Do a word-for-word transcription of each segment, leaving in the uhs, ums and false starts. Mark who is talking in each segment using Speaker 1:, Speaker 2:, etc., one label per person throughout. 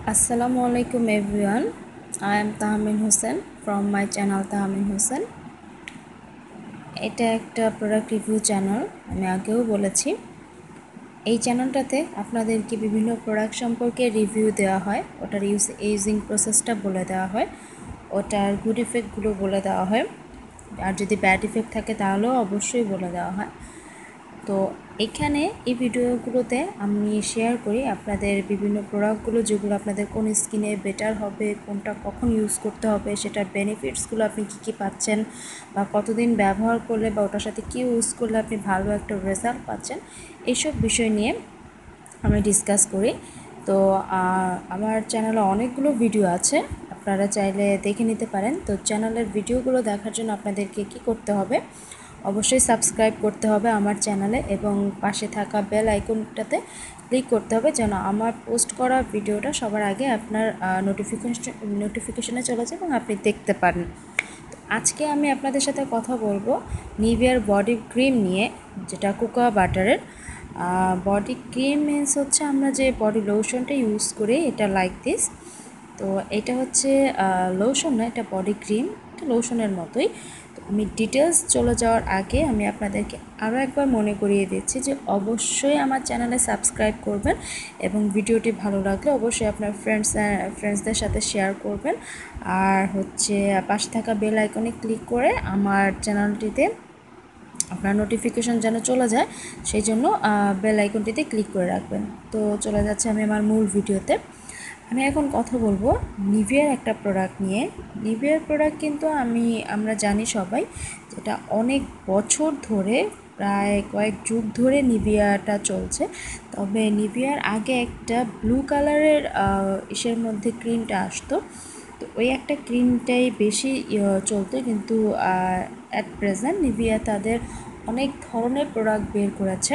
Speaker 1: Assalamualaikum everyone. I am Tahamin Hussain from my channel Tahamin Hussain. এটা একটা product review channel. আমি আগেও বলেছি এই চ্যানেলটাতে আপনাদেরকে বিভিন্ন প্রোডাক্ট সম্পর্কে রিভিউ দেওয়া হয়, ওটার ইউজ ইউজিং প্রসেসটা বলে দেওয়া হয়, ওটার গুড ইফেক্টগুলো বলে দেওয়া হয়, আর যদি ব্যাড ইফেক্ট থাকে তাহলেও অবশ্যই বলে দেওয়া হয়। তো এখানে এই ভিডিওগুলোতে আমি শেয়ার করি আপনাদের বিভিন্ন প্রোডাক্টগুলো, যেগুলো আপনাদের কোন স্কিনে বেটার হবে, কোনটা কখন ইউজ করতে হবে, সেটার বেনিফিটসগুলো আপনি কী কী পাচ্ছেন, বা কতদিন ব্যবহার করলে বা ওটার সাথে কী ইউজ করলে আপনি ভালো একটা রেজাল্ট পাচ্ছেন, এইসব বিষয় নিয়ে আমি ডিসকাস করি। তো আমার চ্যানেলে অনেকগুলো ভিডিও আছে, আপনারা চাইলে দেখে নিতে পারেন। তো চ্যানেলের ভিডিওগুলো দেখার জন্য আপনাদেরকে কী করতে হবে, অবশ্যই সাবস্ক্রাইব করতে হবে আমার চ্যানেলে এবং পাশে থাকা বেল আইকনটাতে ক্লিক করতে হবে, যেন আমার পোস্ট করা ভিডিওটা সবার আগে আপনার নোটিফিকেশন নোটিফিকেশনে চলে যায় এবং আপনি দেখতে পারেন। তো আজকে আমি আপনাদের সাথে কথা বলবো নিভিয়ার বডি ক্রিম নিয়ে, যেটা কোকোয়া বাটারের বডি ক্রিম। মিনস হচ্ছে আমরা যে বডি লোশনটা ইউজ করি, এটা লাইক দিস। তো এটা হচ্ছে লোশন না, এটা বডি ক্রিম, এটা লোশনের মতোই। তো আমি ডিটেলস চলে যাওয়ার আগে আমি আপনাদেরকে আরও একবার মনে করিয়ে দিচ্ছি যে অবশ্যই আমার চ্যানেলে সাবস্ক্রাইব করবেন এবং ভিডিওটি ভালো লাগলে অবশ্যই আপনার ফ্রেন্ডস ফ্রেন্ডসদের সাথে শেয়ার করবেন। আর হচ্ছে পাশে থাকা বেল আইকনে ক্লিক করে আমার চ্যানেলটিতে আপনার নোটিফিকেশন যেন চলে যায়, সেই জন্য বেল আইকনটিতে ক্লিক করে রাখবেন। তো চলে যাচ্ছে আমি আমার মূল ভিডিওতে। আমি এখন কথা বলবো নিভিয়ার একটা প্রোডাক্ট নিয়ে। নিভিয়ার প্রোডাক্ট কিন্তু আমি আমরা জানি সবাই, যেটা অনেক বছর ধরে, প্রায় কয়েক যুগ ধরে নিভিয়াটা চলছে। তবে নিভিয়ার আগে একটা ব্লু কালারের ইসের মধ্যে ক্রিমটা আসতো, তো ওই একটা ক্রিমটাই বেশি চলতো। কিন্তু অ্যাট প্রেজেন্ট নিভিয়া তাদের অনেক ধরনের প্রোডাক্ট বের করেছে,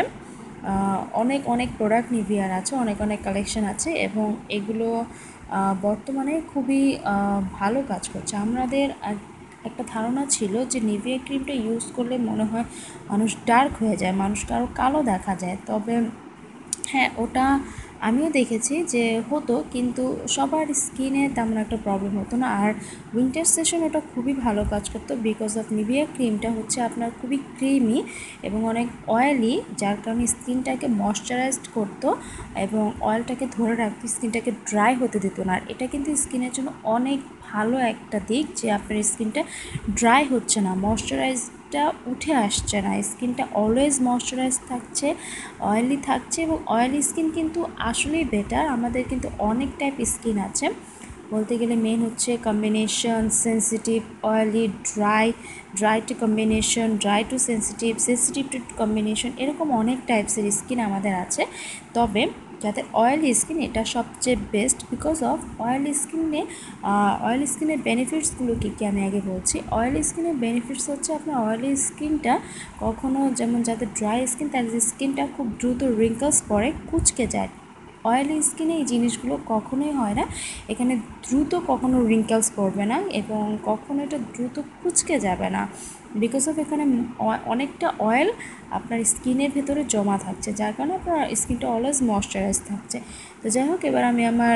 Speaker 1: অনেক অনেক প্রোডাক্ট নিভিয়ার আছে, অনেক অনেক কালেকশন আছে এবং এগুলো বর্তমানে খুবই ভালো কাজ করছে। আমাদের একটা ধারণা ছিল যে নিভিয়া ক্রিমটা ইউজ করলে মনে হয় মানুষ ডার্ক হয়ে যায়, মানুষকে আরও কালো দেখা যায়। তবে হ্যাঁ, ওটা আমিও দেখেছি যে হতো, কিন্তু সবার স্কিনে তেমন একটা প্রবলেম হতো না। আর উইন্টার সেশন ওটা খুবই ভালো কাজ করতো, বিকজ অফ নিভিয়া ক্রিমটা হচ্ছে আপনার খুবই ক্রিমি এবং অনেক অয়েলি, যার কারণে স্কিনটাকে ময়শ্চারাইজড করতো এবং অয়েলটাকে ধরে রাখতো, স্কিনটাকে ড্রাই হতে দিত না। আর এটা কিন্তু স্কিনের জন্য অনেক ভালো একটা দিক, যে আপনার স্কিনটা ড্রাই হচ্ছে না, ময়শ্চারাইজটা উঠে আসছে না, স্কিনটা অলওয়েজ ময়শ্চারাইজ থাকছে, অয়েলি থাকছে। এবং অয়েলি স্কিন কিন্তু আসলেই বেটার। আমাদের কিন্তু অনেক টাইপ স্কিন আছে, বলতে গেলে মেন হচ্ছে combination sensitive, oily, dry, dry to combination, dry to sensitive, sensitive to combination, এরকম অনেক টাইপসের স্কিন আমাদের আছে। তবে যাদের অয়েলি স্কিন, এটা সবচেয়ে বেস্ট, বিকজ অফ অয়েলি স্কিনে অয়েলি স্কিনের বেনিফিটসগুলো কী কী আমি আগে বলছি। অয়েলি স্কিনের বেনিফিটস হচ্ছে আপনার অয়েলি স্কিনটা কখনো, যেমন যাদের ড্রাই স্কিন তাদের স্কিনটা খুব দ্রুত রিঙ্কলস পড়ে, কুচকে যায়। অয়েলি স্কিনে এই জিনিসগুলো কখনোই হয় না, এখানে দ্রুত কখনো রিঙ্কলস পড়বে না এবং কখনো এটা দ্রুত কুচকে যাবে না, বিকজ অফ এখানে অনেকটা অয়েল আপনার স্কিনের ভেতরে জমা থাকছে, যার কারণে আপনার স্কিনটা অলওয়েজ ময়শ্চারাইজ থাকছে। তো যাই হোক, এবার আমি আমার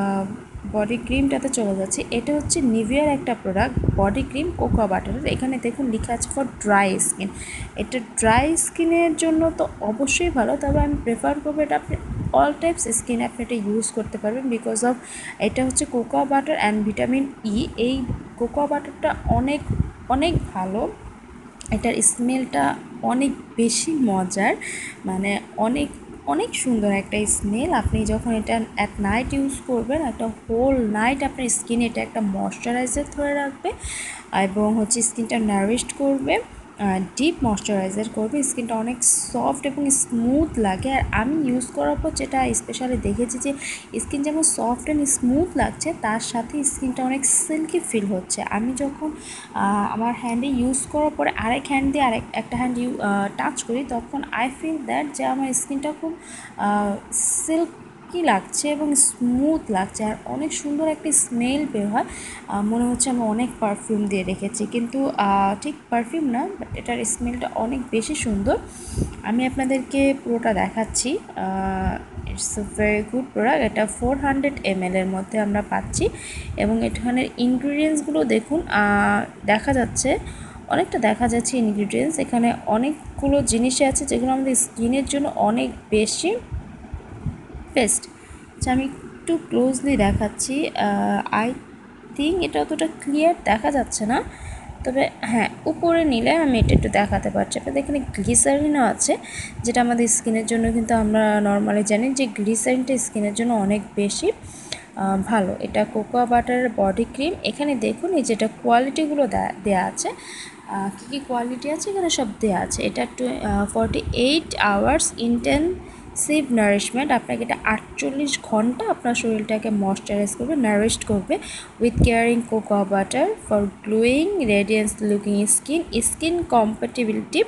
Speaker 1: বডি ক্রিমটাতে চলে যাচ্ছি। এটা হচ্ছে নিভিয়ার একটা প্রোডাক্ট, বডি ক্রিম কোকোয়া বাটারের। এখানে দেখুন লেখা আছে ফর ড্রাই স্কিন। এটা ড্রাই স্কিনের জন্য তো অবশ্যই ভালো, তবে আমি প্রেফার করবো এটা আপনি অল টাইপস স্কিনে আপনি এটা ইউজ করতে পারবেন, বিকজ অফ এটা হচ্ছে cocoa butter and vitamin E. এই কোকোয়া বাটারটা অনেক অনেক ভালো, এটার স্মেলটা অনেক বেশি মজার, মানে অনেক অনেক সুন্দর একটা স্মেল। আপনি যখন এটা অ্যাট নাইট ইউজ করবেন, একটা হোল নাইট আপনার স্কিনে এটা একটা ময়শ্চারাইজার ধরে রাখবে এবং হচ্ছে স্কিনটা নারিশড করবে, ডিপ ময়শ্চারাইজার করবে, স্কিনটা অনেক সফট এবং স্মুথ লাগে। আর আমি ইউজ করার পর যেটা স্পেশালি দেখেছি যে স্কিন যেমন সফট অ্যান্ড স্মুথ লাগছে, তার সাথে স্কিনটা অনেক সিল্কি ফিল হচ্ছে। আমি যখন আমার হ্যান্ডে ইউজ করার পরে আরেক হ্যান্ড দিয়ে আরেক একটা হ্যান্ড ইউ টাচ করি, তখন আই ফিল দ্যাট যে আমার স্কিনটা খুব সিল্ক কি লাগছে এবং স্মুথ লাগছে, আর অনেক সুন্দর একটা স্মেল বের হয়, মনে হচ্ছে আমি অনেক পারফিউম দিয়ে রেখেছি, কিন্তু ঠিক পারফিউম না, বাট এটার স্মেলটা অনেক বেশি সুন্দর। আমি আপনাদেরকে পুরোটা দেখাচ্ছি, it's a very good product. এটা ফোর হান্ড্রেড এম এল এর মধ্যে আমরা পাচ্ছি এবং এখানের ইনগ্রিডিয়েন্টসগুলো দেখুন, দেখা যাচ্ছে অনেকটা দেখা যাচ্ছে ইনগ্রিডিয়েন্টস। এখানে অনেকগুলো জিনিস আছে যেগুলো আমাদের স্কিনের জন্য অনেক বেশি বেস্ট। আচ্ছা, আমি একটু ক্লোজলি দেখাচ্ছি। আই থিঙ্ক এটা অতটা ক্লিয়ার দেখা যাচ্ছে না, তবে হ্যাঁ উপরে নিলে আমি এটা একটু দেখাতে পারছি। আপনাদের এখানে গ্লিসারিনও আছে, যেটা আমাদের স্কিনের জন্য কিন্তু আমরা নর্মালি জানি যে গ্লিসারিনটা স্কিনের জন্য অনেক বেশি ভালো। এটা কোকোয়া বাটারের বডি ক্রিম। এখানে দেখুন এই যেটা কোয়ালিটিগুলো দেয়া আছে, কী কী কোয়ালিটি আছে এখানে সব দেওয়া আছে। এটা to forty eight hours intensive nourishment. আপনাকে এটা আটচল্লিশ ঘন্টা আপনার শরীরটাকে ময়শ্চারাইজ করবে, নারিশড করবে with caring cocoa butter for glowing radiance looking skin skin compatibility.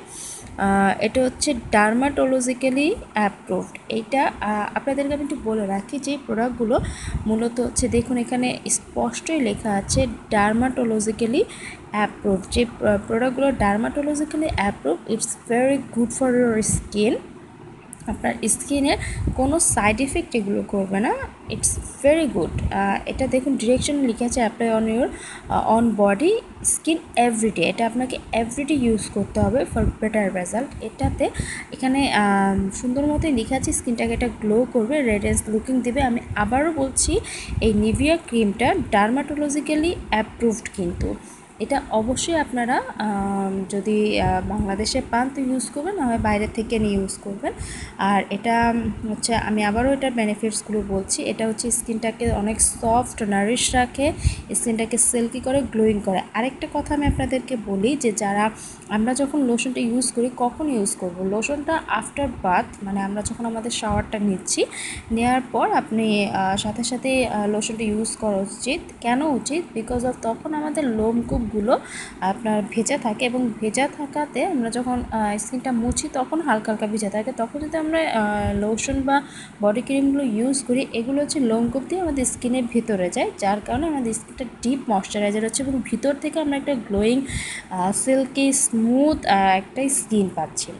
Speaker 1: এটা হচ্ছে ডার্মাটোলজিক্যালি অ্যাপ্রুভড। এইটা আপনাদেরকে আমি একটু বলে রাখি যে প্রোডাক্টগুলো মূলত হচ্ছে, দেখুন এখানে স্পষ্টই লেখা আছে ডার্মাটোলজিক্যালি অ্যাপ্রুভড। যে প্রোডাক্টগুলো dermatologically approve, it's very good for your skin. আপনার স্কিনের কোনো সাইড এফেক্ট এগুলো করবে না, ইটস ভেরি গুড। এটা দেখুন ডিরেকশন লিখে আছে apply on your on body skin everyday. এটা আপনাকে এভরিডে ইউজ করতে হবে ফর বেটার রেজাল্ট। এটাতে এখানে সুন্দর মতোই লেখা আছে স্কিনটাকে এটা গ্লো করবে, রেডিয়েন্স লুকিং দেবে। আমি আবারও বলছি এই নিভিয়া ক্রিমটা ডার্মাটোলজিক্যালি অ্যাপ্রুভড, কিন্তু এটা অবশ্যই আপনারা যদি বাংলাদেশে পান তো ইউজ করবেন, না হয় বাইরে থেকে নিয়ে ইউজ করবেন। আর এটা হচ্ছে, আমি আবারও এটার বেনিফিটসগুলো বলছি। এটা হচ্ছে স্কিনটাকে অনেক সফট নারিশ রাখে, স্কিনটাকে সিল্কি করে, গ্লোয়িং করে। আরেকটা কথা আমি আপনাদেরকে বলি যে যারা আমরা যখন লোশনটা ইউজ করি কখন ইউজ করব, লোশনটা আফটার বাথ, মানে আমরা যখন আমাদের শাওয়ারটা নিচ্ছি, নেওয়ার পর আপনি সাথে সাথে লোশনটা ইউজ করা উচিত। কেন উচিত? বিকজ অফ তখন আমাদের লোমকূপগুলো আপনার ভেজা থাকে এবং ভেজা থাকাতে আমরা যখন স্কিনটা মুছি তখন হালকা হালকা ভেজা থাকে। তখন যদি আমরা লোশন বা বডি ক্রিমগুলো ইউজ করি, এগুলো হচ্ছে লোমকূপ দিয়ে আমাদের স্কিনের ভিতরে যায়, যার কারণে আমাদের স্কিনটা ডিপ ময়শ্চারাইজার হচ্ছে এবং ভিতর থেকে আমরা একটা গ্লোয়িং সিল্কি স্মুথ একটা স্কিন পাচ্ছি।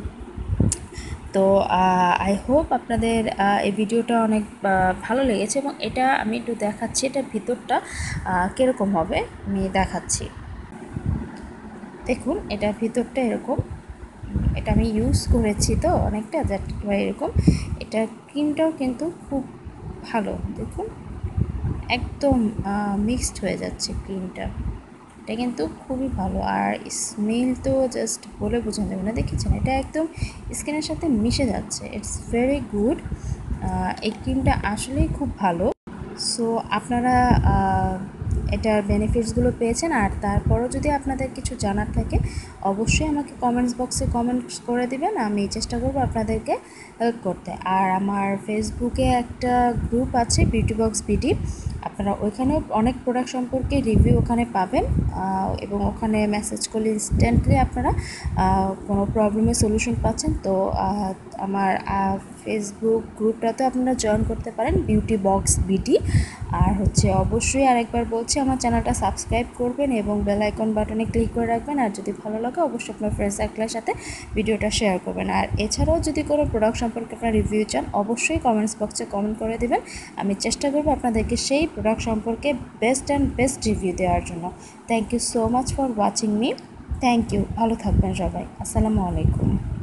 Speaker 1: তো আই হোপ আপনাদের এই ভিডিওটা অনেক ভালো লেগেছে এবং এটা আমি একটু দেখাচ্ছি এটার ভিতরটা কীরকম হবে আমি দেখাচ্ছি। দেখুন এটার ভিতরটা এরকম, এটা আমি ইউজ করেছি তো অনেকটা, যার এরকম। এটা ক্রিমটাও কিন্তু খুব ভালো, দেখুন একদম মিক্সড হয়ে যাচ্ছে ক্রিমটা। এটা কিন্তু খুবই ভালো, আর স্মেল তো জাস্ট বলে বোঝানো যাবে না। দেখেছেন এটা একদম স্কিনের সাথে মিশে যাচ্ছে, ইটস ভেরি গুড। এই ক্রিমটা আসলেই খুব ভালো। সো আপনারা এটার বেনিফিটসগুলো পেয়েছেন, আর তারপরও যদি আপনাদের কিছু জানার থাকে অবশ্যই আমাকে কমেন্টস বক্সে কমেন্টস করে দিবেন, আমি চেষ্টা করব আপনাদেরকে হেল্প করতে। আর আমার ফেসবুকে একটা গ্রুপ আছে বিউটি বক্স বিডি, আপনারা ওইখানেও অনেক প্রোডাক্ট সম্পর্কে রিভিউ ওখানে পাবেন এবং ওখানে মেসেজ করলে ইনস্ট্যান্টলি আপনারা কোনো প্রবলেমের সলিউশন পাচ্ছেন। তো আমার ফেসবুক গ্রুপটাতে আপনারা জয়েন করতে পারেন বিউটি বক্স বিডি। আর হচ্ছে অবশ্যই আরেকবার বলছি আমার চ্যানেলটা সাবস্ক্রাইব করবেন এবং বেল আইকন বাটনে ক্লিক করে রাখবেন। আর যদি ভালো লাগে অবশ্যই আপনার ফ্রেন্ড সার্কেলের সাথে ভিডিওটা শেয়ার করবেন। আর এছাড়াও যদি কোনো প্রোডাক্ট সম্পর্কে আপনার রিভিউ চান অবশ্যই কমেন্টস বক্সে কমেন্ট করে দেবেন, আমি চেষ্টা করবো আপনাদেরকে সেই প্রোডাক্ট সম্পর্কে বেস্ট অ্যান্ড বেস্ট রিভিউ দেওয়ার জন্য। Thank you so much for watching me. Thank you, ভালো থাকবেন সবাই। আসসালামু আলাইকুম।